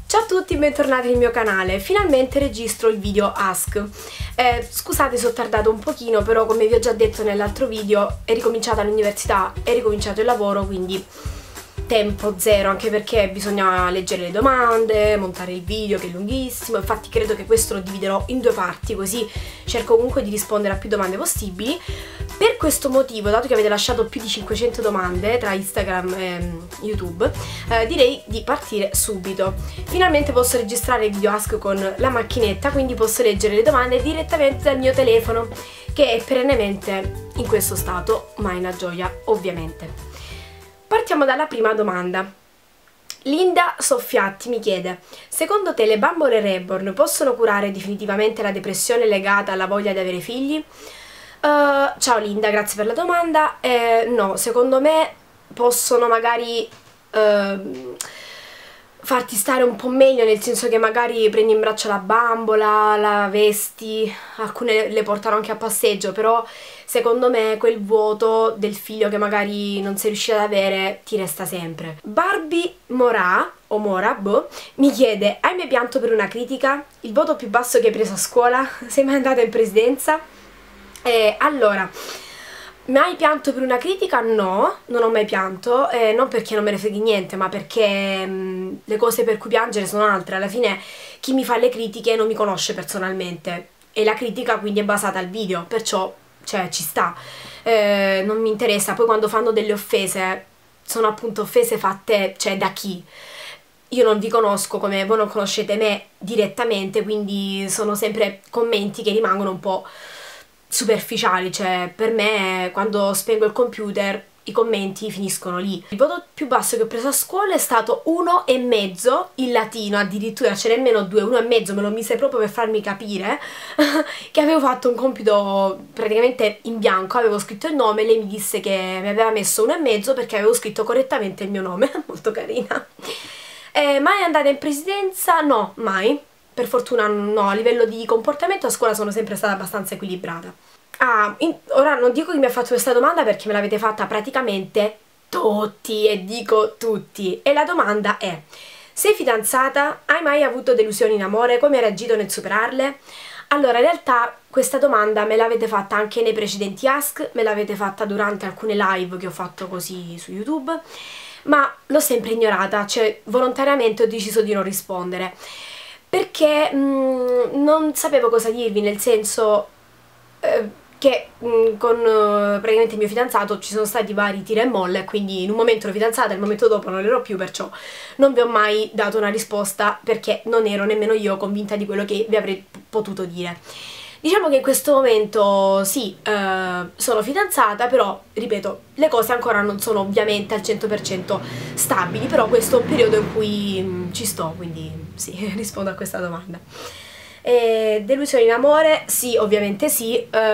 Ciao a tutti, bentornati nel mio canale. Finalmente registro il video Ask. Scusate se ho tardato un pochino, però come vi ho già detto nell'altro video è ricominciata l'università, è ricominciato il lavoro, quindi tempo zero, anche perché bisogna leggere le domande, montare il video che è lunghissimo. Infatti credo che questo lo dividerò in due parti, così cerco comunque di rispondere a più domande possibili. Per questo motivo, dato che avete lasciato più di 500 domande tra Instagram e YouTube, direi di partire subito. Finalmente posso registrare il video Ask con la macchinetta, quindi posso leggere le domande direttamente dal mio telefono, che è perennemente in questo stato, ma è una gioia ovviamente. Partiamo dalla prima domanda. Linda Soffiatti mi chiede: secondo te le bambole reborn possono curare definitivamente la depressione legata alla voglia di avere figli? Ciao Linda, grazie per la domanda. No, secondo me possono magari farti stare un po' meglio, nel senso che magari prendi in braccio la bambola, la vesti, alcune le portano anche a passeggio, però secondo me quel vuoto del figlio che magari non sei riuscita ad avere ti resta sempre. Barbie Morà, o Mora, boh, mi chiede: hai mai pianto per una critica? Il voto più basso che hai preso a scuola? Sei mai andata in presidenza? Allora, mai pianto per una critica? No, non ho mai pianto, non perché non me ne freghi niente, ma perché le cose per cui piangere sono altre. Alla fine chi mi fa le critiche non mi conosce personalmente e la critica quindi è basata al video, perciò, cioè, ci sta, non mi interessa. Poi quando fanno delle offese, sono appunto offese fatte, cioè, da chi? Io non vi conosco come voi non conoscete me direttamente, quindi sono sempre commenti che rimangono un po' superficiali, cioè per me quando spengo il computer i commenti finiscono lì. Il voto più basso che ho preso a scuola è stato 1,5 in latino, addirittura c'è nemmeno 2, 1,5, me lo mise proprio per farmi capire che avevo fatto un compito praticamente in bianco, avevo scritto il nome e lei mi disse che mi aveva messo 1,5 perché avevo scritto correttamente il mio nome, molto carina. Mai andata in presidenza? No, mai. Per fortuna no, a livello di comportamento a scuola sono sempre stata abbastanza equilibrata. Ora non dico chi mi ha fatto questa domanda perché me l'avete fatta praticamente tutti, e dico tutti. E la domanda è: sei fidanzata? Hai mai avuto delusioni in amore? Come hai reagito nel superarle? Allora, in realtà questa domanda me l'avete fatta anche nei precedenti Ask, me l'avete fatta durante alcune live che ho fatto così su YouTube, ma l'ho sempre ignorata, cioè volontariamente ho deciso di non rispondere. Perché non sapevo cosa dirvi, nel senso che con praticamente il mio fidanzato ci sono stati vari tira e molla, quindi in un momento ero fidanzata, il momento dopo non ero più, perciò non vi ho mai dato una risposta perché non ero nemmeno io convinta di quello che vi avrei potuto dire. Diciamo che in questo momento sì, sono fidanzata, però, ripeto, le cose ancora non sono ovviamente al 100% stabili, però questo è un periodo in cui ci sto, quindi sì, rispondo a questa domanda. Delusioni in amore? Sì, ovviamente sì,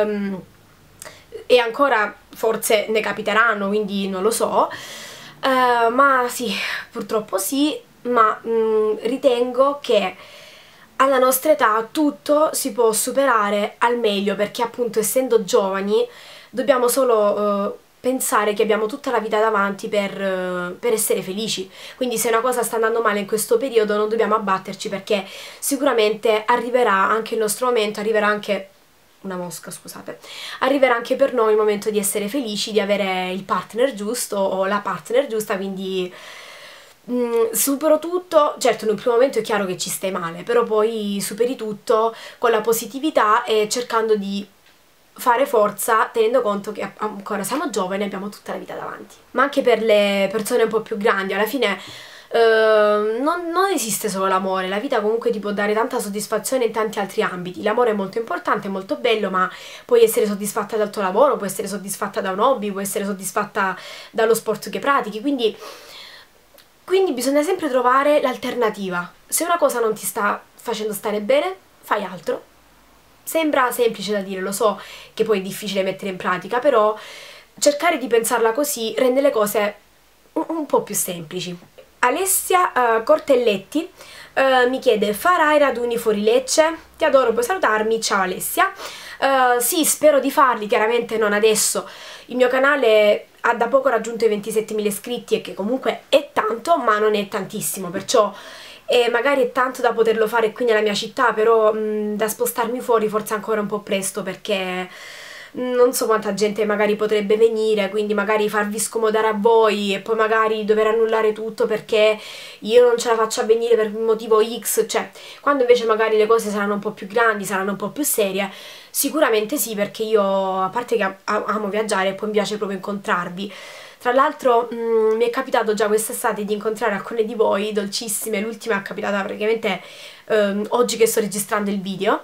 e ancora forse ne capiteranno, quindi non lo so, ma sì, purtroppo sì, ma ritengo che alla nostra età tutto si può superare al meglio, perché appunto essendo giovani dobbiamo solo pensare che abbiamo tutta la vita davanti per essere felici. Quindi se una cosa sta andando male in questo periodo non dobbiamo abbatterci, perché sicuramente arriverà anche il nostro momento, arriverà anche una mosca, scusate, arriverà anche per noi il momento di essere felici, di avere il partner giusto o la partner giusta, quindi supero tutto. Certo, in un primo momento è chiaro che ci stai male, però poi superi tutto con la positività e cercando di fare forza, tenendo conto che ancora siamo giovani e abbiamo tutta la vita davanti. Ma anche per le persone un po' più grandi, alla fine non esiste solo l'amore, la vita comunque ti può dare tanta soddisfazione in tanti altri ambiti. L'amore è molto importante, è molto bello, ma puoi essere soddisfatta dal tuo lavoro, puoi essere soddisfatta da un hobby, puoi essere soddisfatta dallo sport che pratichi, quindi bisogna sempre trovare l'alternativa. Se una cosa non ti sta facendo stare bene, fai altro. Sembra semplice da dire, lo so che poi è difficile mettere in pratica, però cercare di pensarla così rende le cose un po' più semplici. Alessia Cortelletti mi chiede: farai raduni fuori Lecce? Ti adoro, puoi salutarmi? Ciao Alessia. Sì, spero di farli, chiaramente non adesso. Il mio canale ha da poco raggiunto i 27.000 iscritti, e che comunque è tanto, ma non è tantissimo, perciò e magari è tanto da poterlo fare qui nella mia città, però da spostarmi fuori forse ancora un po' presto, perché non so quanta gente magari potrebbe venire, quindi magari farvi scomodare a voi e poi magari dover annullare tutto perché io non ce la faccio a venire per un motivo X, cioè quando invece magari le cose saranno un po' più grandi, saranno un po' più serie, sicuramente sì, perché io, a parte che amo viaggiare, poi mi piace proprio incontrarvi. Tra l'altro mi è capitato già quest'estate di incontrare alcune di voi dolcissime, l'ultima è capitata praticamente oggi che sto registrando il video,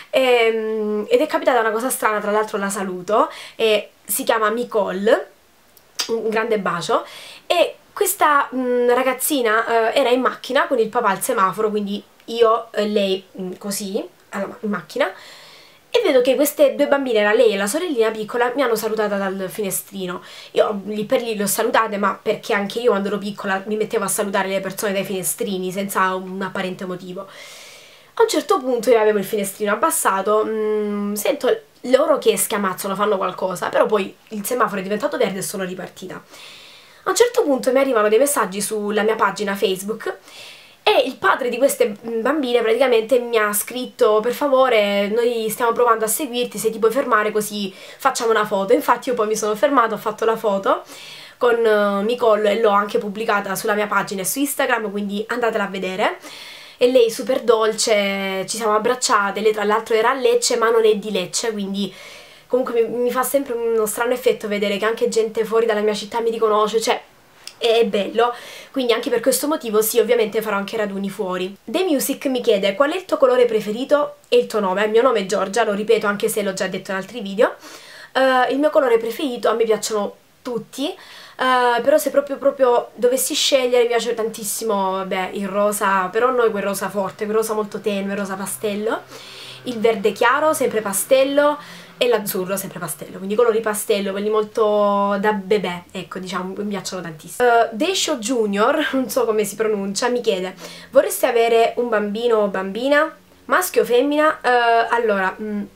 ed è capitata una cosa strana, tra l'altro la saluto, e si chiama Nicole, un grande bacio, e questa ragazzina era in macchina con il papà al semaforo, quindi io e lei così, in macchina, e vedo che queste due bambine, lei e la sorellina piccola, mi hanno salutata dal finestrino. Io lì per lì le ho salutate, ma perché anche io quando ero piccola mi mettevo a salutare le persone dai finestrini senza un apparente motivo. A un certo punto io avevo il finestrino abbassato, sento loro che schiamazzano, fanno qualcosa, però poi il semaforo è diventato verde e sono ripartita. A un certo punto mi arrivano dei messaggi sulla mia pagina Facebook e il padre di queste bambine praticamente mi ha scritto: per favore, noi stiamo provando a seguirti, se ti puoi fermare così facciamo una foto. Infatti io poi mi sono fermata, ho fatto la foto con Nicole e l'ho anche pubblicata sulla mia pagina e su Instagram, quindi andatela a vedere. E lei super dolce, ci siamo abbracciate, lei tra l'altro era a Lecce ma non è di Lecce, quindi comunque mi fa sempre uno strano effetto vedere che anche gente fuori dalla mia città mi riconosce, cioè è bello, quindi anche per questo motivo sì, ovviamente farò anche raduni fuori. The Music mi chiede: qual è il tuo colore preferito e il tuo nome? Il mio nome è Giorgia, lo ripeto anche se l'ho già detto in altri video. Il mio colore preferito, a me piacciono tutti, però se proprio dovessi scegliere mi piace tantissimo, vabbè, il rosa, però non quel rosa forte, quel rosa molto tenue, rosa pastello, il verde chiaro, sempre pastello, e l'azzurro, sempre pastello, quindi colori pastello, quelli molto da bebè, ecco, diciamo, mi piacciono tantissimo. Desho Junior, non so come si pronuncia, mi chiede: vorresti avere un bambino o bambina? Maschio o femmina? Allora,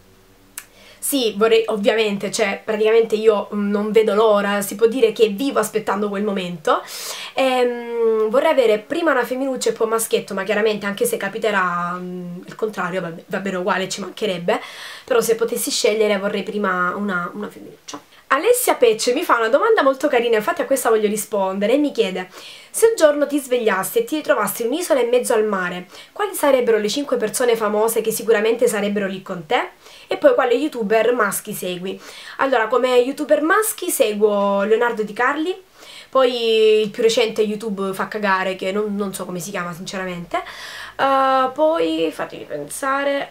sì, vorrei, ovviamente, cioè praticamente io non vedo l'ora, si può dire che vivo aspettando quel momento. Vorrei avere prima una femminuccia e poi un maschietto, ma chiaramente anche se capiterà il contrario, va bene uguale, ci mancherebbe, però se potessi scegliere vorrei prima una femminuccia. Alessia Pecce mi fa una domanda molto carina, infatti a questa voglio rispondere, e mi chiede: se un giorno ti svegliassi e ti ritrovassi in un'isola in mezzo al mare, quali sarebbero le 5 persone famose che sicuramente sarebbero lì con te? E poi quale youtuber maschi segui? Allora, come youtuber maschi seguo Leonardo Di Carli, poi il più recente YouTube fa cagare, che non so come si chiama sinceramente, poi fatemi pensare,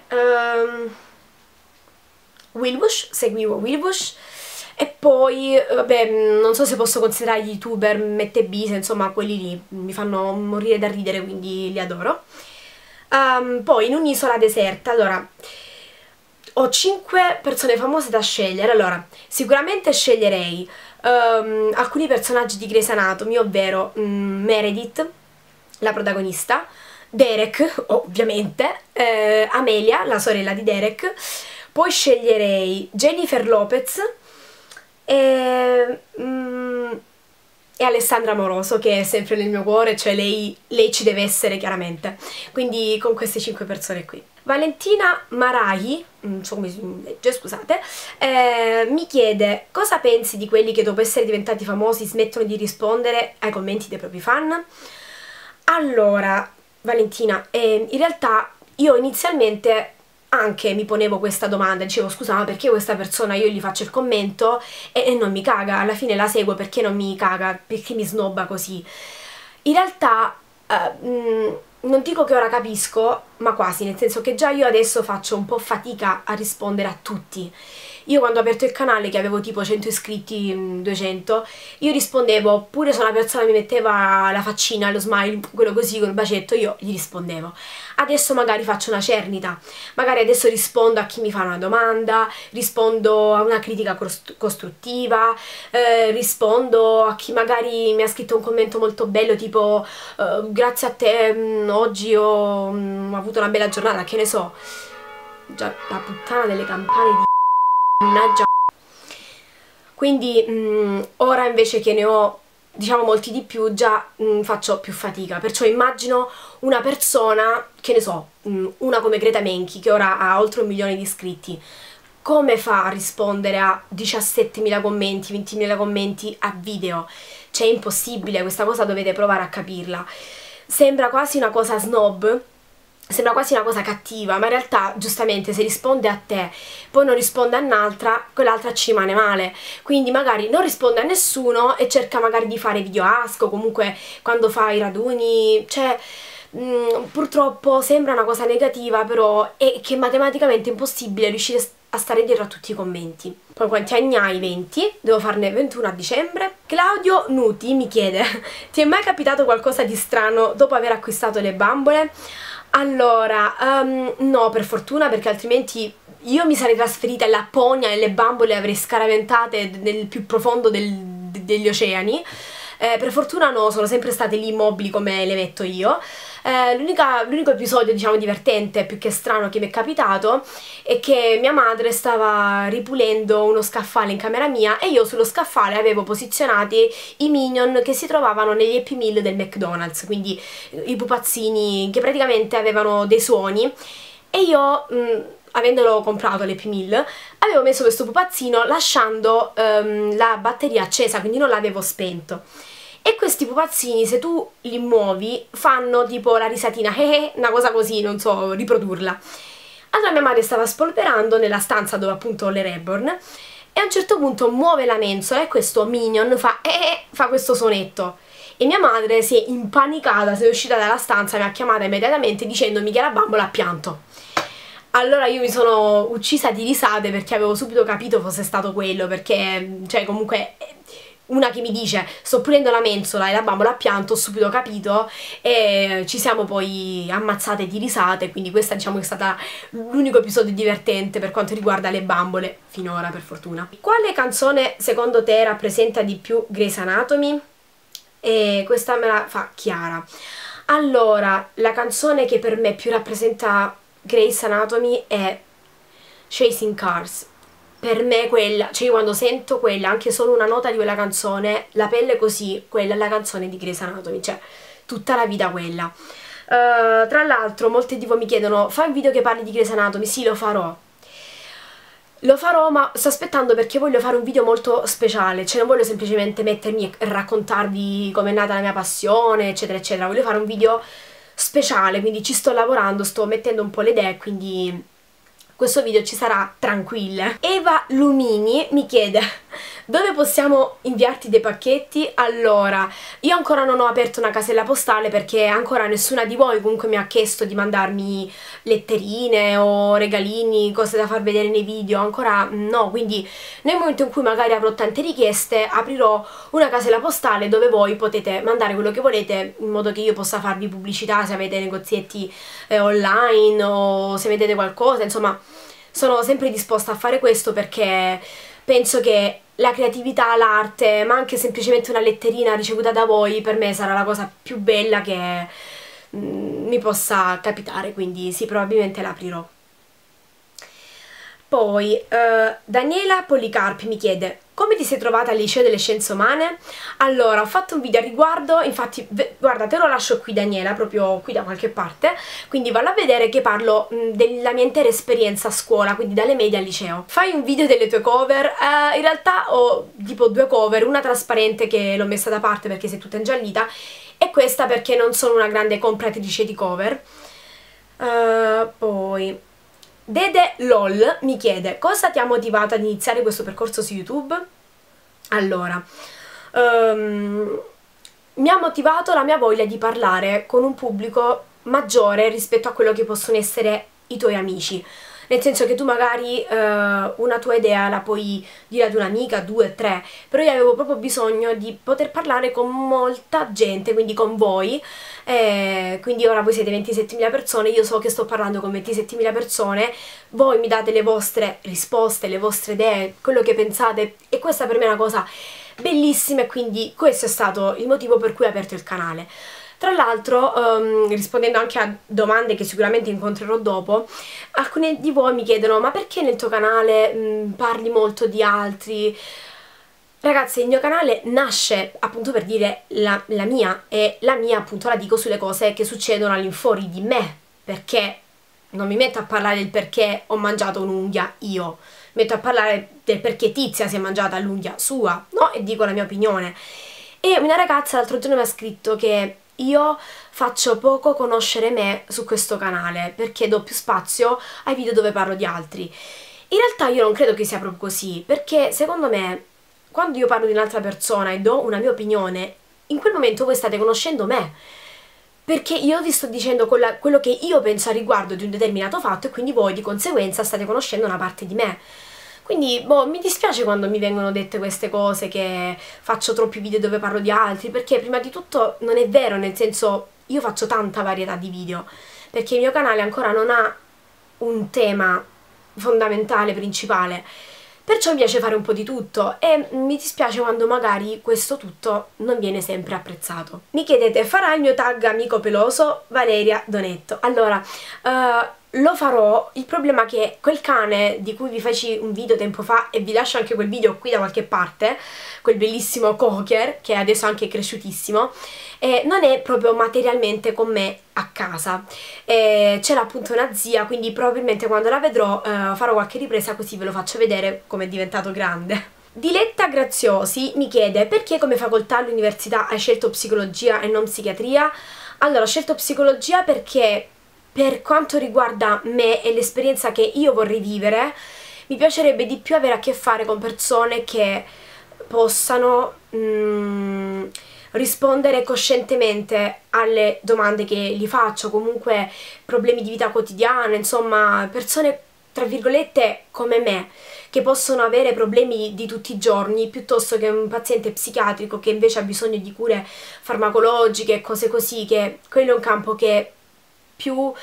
Wilbush, seguivo Wilbush, e poi vabbè, non so se posso considerare gli youtuber Mette Bise, insomma quelli lì mi fanno morire da ridere, quindi li adoro. Poi in un'isola deserta, allora ho 5 persone famose da scegliere. Allora, sicuramente sceglierei alcuni personaggi di Grey's Anatomy, ovvero Meredith, la protagonista, Derek, ovviamente, Amelia, la sorella di Derek, poi sceglierei Jennifer Lopez e Alessandra Moroso, che è sempre nel mio cuore, cioè lei ci deve essere chiaramente, quindi con queste 5 persone qui. Valentina Marahi, non so come si legge, scusate, mi chiede: cosa pensi di quelli che dopo essere diventati famosi smettono di rispondere ai commenti dei propri fan? Allora, Valentina, in realtà io inizialmente anche mi ponevo questa domanda, dicevo: scusa, ma perché questa persona io gli faccio il commento e non mi caga, alla fine la seguo, perché non mi caga, perché mi snobba così? In realtà non dico che ora capisco, ma quasi, nel senso che già io adesso faccio un po' fatica a rispondere a tutti. Io quando ho aperto il canale, che avevo tipo 100 iscritti, 200, io rispondevo, pure se una persona mi metteva la faccina, lo smile, quello così, col bacetto, io gli rispondevo. Adesso magari faccio una cernita, magari adesso rispondo a chi mi fa una domanda, rispondo a una critica costruttiva, rispondo a chi magari mi ha scritto un commento molto bello, tipo grazie a te oggi ho avuto una bella giornata, che ne so. Già, la puttana delle campane di mannaggia. Quindi ora invece che ne ho diciamo molti di più, già faccio più fatica. Perciò immagino una persona, che ne so, una come Greta Menchi, che ora ha oltre 1 milione di iscritti, come fa a rispondere a 17.000 commenti, 20.000 commenti a video? Cioè è impossibile, questa cosa dovete provare a capirla. Sembra quasi una cosa snob, sembra quasi una cosa cattiva, ma in realtà giustamente se risponde a te, poi non risponde a un'altra, quell'altra ci rimane male. Quindi magari non risponde a nessuno e cerca magari di fare video asco, comunque quando fa i raduni, cioè purtroppo sembra una cosa negativa, però è che matematicamente è impossibile riuscire a stare dietro a tutti i commenti. Poi quanti anni hai? 20? Devo farne 21 a dicembre. Claudio Nuti mi chiede: ti è mai capitato qualcosa di strano dopo aver acquistato le bambole? Allora, no, per fortuna, perché altrimenti io mi sarei trasferita in Lapponia e le bambole le avrei scaraventate nel più profondo degli oceani. Per fortuna no, sono sempre state lì immobili come le metto io. L'unico episodio, diciamo, divertente, più che strano, che mi è capitato è che mia madre stava ripulendo uno scaffale in camera mia e io sullo scaffale avevo posizionati i Minion che si trovavano negli Happy Meal del McDonald's, quindi i pupazzini che praticamente avevano dei suoni, e io avendolo comprato l'Happy Meal avevo messo questo pupazzino lasciando la batteria accesa, quindi non l'avevo spento. E questi pupazzini, se tu li muovi, fanno tipo la risatina, una cosa così, non so riprodurla. Allora mia madre stava spolverando nella stanza dove appunto ho le Reborn, e a un certo punto muove la mensola e questo Minion fa questo suonetto. E mia madre si è impanicata, si è uscita dalla stanza, mi ha chiamata immediatamente dicendomi che la bambola ha pianto. Allora io mi sono uccisa di risate perché avevo subito capito fosse stato quello, perché, cioè, comunque una che mi dice sto pulendo la mensola e la bambola ha pianto, ho subito capito, e ci siamo poi ammazzate di risate. Quindi questa, diciamo, è stata l'unico episodio divertente per quanto riguarda le bambole, finora, per fortuna. Quale canzone secondo te rappresenta di più Grey's Anatomy? E questa me la fa Chiara. Allora, la canzone che per me più rappresenta Grey's Anatomy è Chasing Cars. Per me quella, cioè io quando sento quella, anche solo una nota di quella canzone, la pelle così, quella è la canzone di Grey's Anatomy, cioè tutta la vita quella. Tra l'altro molti di voi mi chiedono: fai un video che parli di Grey's Anatomy? Sì, lo farò. Lo farò, ma sto aspettando perché voglio fare un video molto speciale, cioè non voglio semplicemente mettermi e raccontarvi com'è nata la mia passione, eccetera eccetera. Voglio fare un video speciale, quindi ci sto lavorando, sto mettendo un po' le idee, quindi questo video ci sarà, tranquille. Eva Lumini mi chiede: dove possiamo inviarti dei pacchetti? Allora, io ancora non ho aperto una casella postale perché ancora nessuna di voi comunque mi ha chiesto di mandarmi letterine o regalini, cose da far vedere nei video, ancora no. Quindi nel momento in cui magari avrò tante richieste aprirò una casella postale dove voi potete mandare quello che volete, in modo che io possa farvi pubblicità se avete negozietti online o se vedete qualcosa. Insomma, sono sempre disposta a fare questo perché penso che la creatività, l'arte, ma anche semplicemente una letterina ricevuta da voi, per me sarà la cosa più bella che mi possa capitare, quindi sì, probabilmente l'aprirò. Poi Daniela Policarpi mi chiede: come ti sei trovata al liceo delle scienze umane? Allora, ho fatto un video a riguardo, infatti guarda, te lo lascio qui Daniela, proprio qui da qualche parte, quindi vallo a vedere, che parlo della mia intera esperienza a scuola, quindi dalle medie al liceo. Fai un video delle tue cover? In realtà ho tipo 2 cover, una trasparente che l'ho messa da parte perché si è tutta ingiallita, e questa perché non sono una grande compratrice di cover. Poi Dede LOL mi chiede: cosa ti ha motivato ad iniziare questo percorso su YouTube? Allora, mi ha motivato la mia voglia di parlare con un pubblico maggiore rispetto a quello che possono essere i tuoi amici. Nel senso che tu magari una tua idea la puoi dire ad un'amica, 2, 3, però io avevo proprio bisogno di poter parlare con molta gente, quindi con voi. Quindi ora voi siete 27.000 persone, io so che sto parlando con 27.000 persone, voi mi date le vostre risposte, le vostre idee, quello che pensate, e questa per me è una cosa bellissima, e quindi questo è stato il motivo per cui ho aperto il canale. Tra l'altro, rispondendo anche a domande che sicuramente incontrerò dopo, alcuni di voi mi chiedono: ma perché nel tuo canale parli molto di altri? Ragazzi, il mio canale nasce appunto per dire la mia, e la mia appunto la dico sulle cose che succedono all'infuori di me, perché non mi metto a parlare del perché ho mangiato un'unghia io, mi metto a parlare del perché Tizia si è mangiata l'unghia sua, no? E dico la mia opinione. E una ragazza l'altro giorno mi ha scritto che io faccio poco conoscere me su questo canale, perché do più spazio ai video dove parlo di altri. In realtà io non credo che sia proprio così, perché secondo me quando io parlo di un'altra persona e do una mia opinione, in quel momento voi state conoscendo me, perché io vi sto dicendo quello che io penso a riguardo di un determinato fatto, e quindi voi di conseguenza state conoscendo una parte di me. Quindi, boh, mi dispiace quando mi vengono dette queste cose, che faccio troppi video dove parlo di altri, perché prima di tutto non è vero, nel senso, io faccio tanta varietà di video, perché il mio canale ancora non ha un tema fondamentale, principale. Perciò mi piace fare un po' di tutto, e mi dispiace quando magari questo tutto non viene sempre apprezzato. Mi chiedete, farà il mio tag amico peloso? Valeria Donetto. Allora, lo farò. Il problema è che quel cane di cui vi feci un video tempo fa, e vi lascio anche quel video qui da qualche parte, quel bellissimo cocker, che adesso è anche cresciutissimo, non è proprio materialmente con me a casa. C'era appunto una zia, quindi probabilmente quando la vedrò farò qualche ripresa, così ve lo faccio vedere come è diventato grande. Diletta Graziosi mi chiede: perché come facoltà all'università hai scelto psicologia e non psichiatria? Allora, ho scelto psicologia perché per quanto riguarda me e l'esperienza che io vorrei vivere, mi piacerebbe di più avere a che fare con persone che possano rispondere coscientemente alle domande che gli faccio, comunque problemi di vita quotidiana, insomma persone tra virgolette come me, che possono avere problemi di tutti i giorni, piuttosto che un paziente psichiatrico che invece ha bisogno di cure farmacologiche e cose così, che quello è un campo che più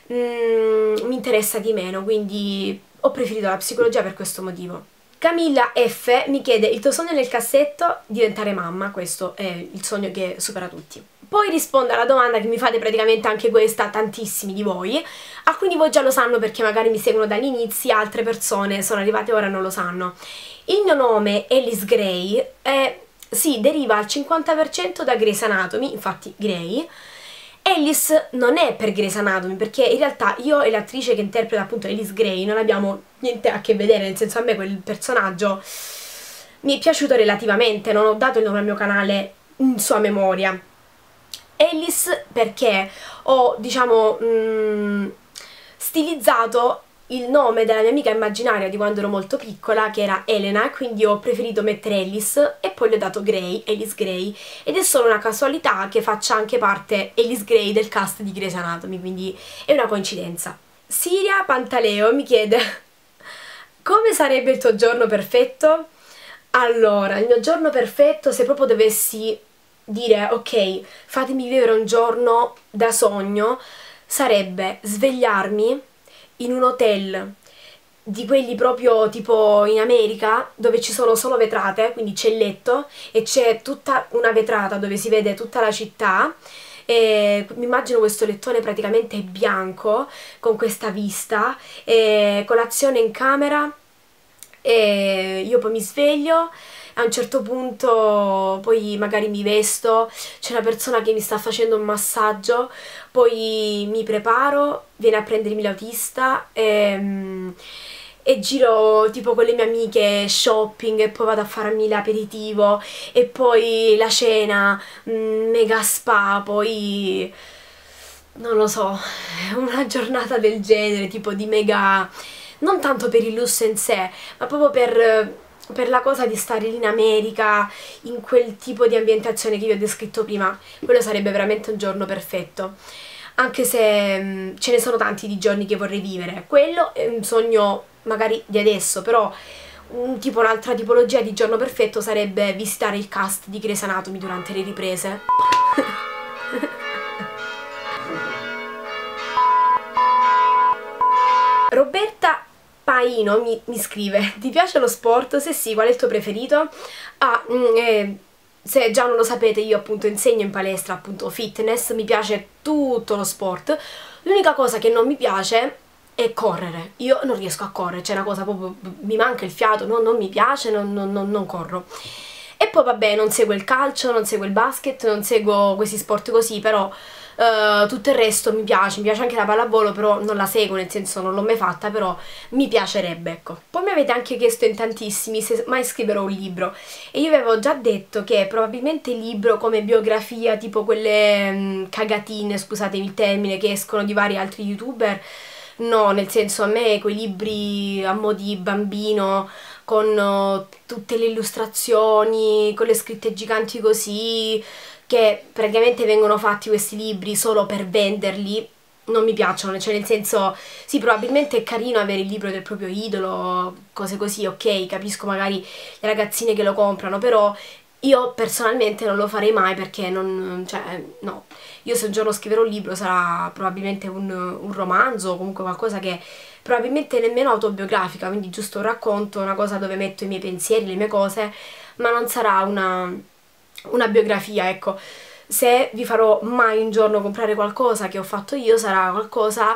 mi interessa di meno, quindi ho preferito la psicologia per questo motivo. Camilla F mi chiede: il tuo sogno nel cassetto? Diventare mamma. Questo è il sogno che supera tutti. Poi rispondo alla domanda che mi fate praticamente anche questa tantissimi di voi. Alcuni di voi già lo sanno perché magari mi seguono dagli inizi, altre persone sono arrivate ora e non lo sanno. Il mio nome, Alice Gray, sì, deriva al 50% da Grey's Anatomy, infatti Grey. Alice non è per Grey's Anatomy, perché in realtà io e l'attrice che interpreta appunto Alice Gray non abbiamo niente a che vedere, nel senso, a me quel personaggio mi è piaciuto relativamente, non ho dato il nome al mio canale in sua memoria. Alice perché ho, diciamo, stilizzato il nome della mia amica immaginaria di quando ero molto piccola, che era Elena, quindi ho preferito mettere Alice e poi le ho dato Gray, Alice Gray, ed è solo una casualità che faccia anche parte Alice Gray del cast di Grey's Anatomy, quindi è una coincidenza. Siria Pantaleo mi chiede: come sarebbe il tuo giorno perfetto? Allora, il mio giorno perfetto, se proprio dovessi dire ok, fatemi vivere un giorno da sogno, sarebbe svegliarmi in un hotel di quelli proprio tipo in America, dove ci sono solo vetrate, quindi c'è il letto e c'è tutta una vetrata dove si vede tutta la città, e mi immagino questo lettone praticamente bianco con questa vista, e colazione in camera, e io poi mi sveglio. A un certo punto poi magari mi vesto, c'è una persona che mi sta facendo un massaggio, poi mi preparo, viene a prendermi l'autista e giro tipo con le mie amiche shopping, e poi vado a farmi l'aperitivo e poi la cena, mega spa, poi non lo so, una giornata del genere, tipo di mega, non tanto per il lusso in sé, ma proprio per la cosa di stare lì in America, in quel tipo di ambientazione che vi ho descritto prima. Quello sarebbe veramente un giorno perfetto, anche se ce ne sono tanti di giorni che vorrei vivere. Quello è un sogno magari di adesso, però tipo un'altra tipologia di giorno perfetto sarebbe visitare il cast di Grey's Anatomy durante le riprese. Roberta Paino mi scrive: ti piace lo sport? Se sì, qual è il tuo preferito? Se già non lo sapete, io appunto insegno in palestra, appunto fitness, mi piace tutto lo sport. L'unica cosa che non mi piace è correre. Io non riesco a correre, c'è una cosa proprio, mi manca il fiato, non mi piace, non corro. E poi vabbè, non seguo il calcio, non seguo il basket, non seguo questi sport così, però tutto il resto mi piace anche la pallavolo, però non la seguo, nel senso non l'ho mai fatta, però mi piacerebbe, ecco. Poi mi avete anche chiesto in tantissimi se mai scriverò un libro, e io vi avevo già detto che probabilmente libro come biografia, tipo quelle cagatine, scusatemi il termine, che escono di vari altri youtuber, no, nel senso, a me quei libri a mo' di bambino con tutte le illustrazioni, con le scritte giganti così, che praticamente vengono fatti questi libri solo per venderli, non mi piacciono, cioè nel senso, sì, probabilmente è carino avere il libro del proprio idolo, cose così, ok, capisco magari le ragazzine che lo comprano, però io personalmente non lo farei mai perché non, cioè, no. Io se un giorno scriverò un libro sarà probabilmente un romanzo o comunque qualcosa che probabilmente nemmeno autobiografica, quindi giusto un racconto, una cosa dove metto i miei pensieri, le mie cose, ma non sarà una biografia, ecco. Se vi farò mai un giorno comprare qualcosa che ho fatto io, sarà qualcosa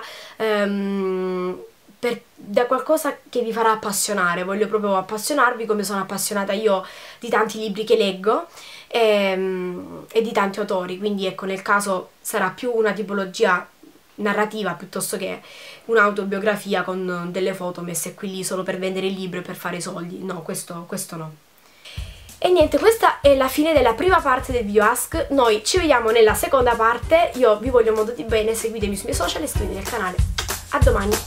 da qualcosa che vi farà appassionare. Voglio proprio appassionarvi come sono appassionata io di tanti libri che leggo e di tanti autori, quindi ecco, nel caso sarà più una tipologia narrativa piuttosto che un'autobiografia con delle foto messe qui lì solo per vendere il libro e per fare i soldi. No, questo no. E niente, questa è la fine della prima parte del video Ask. Noi ci vediamo nella seconda parte. Io vi voglio molto di bene, seguitemi sui miei social e iscrivetevi al canale. A domani!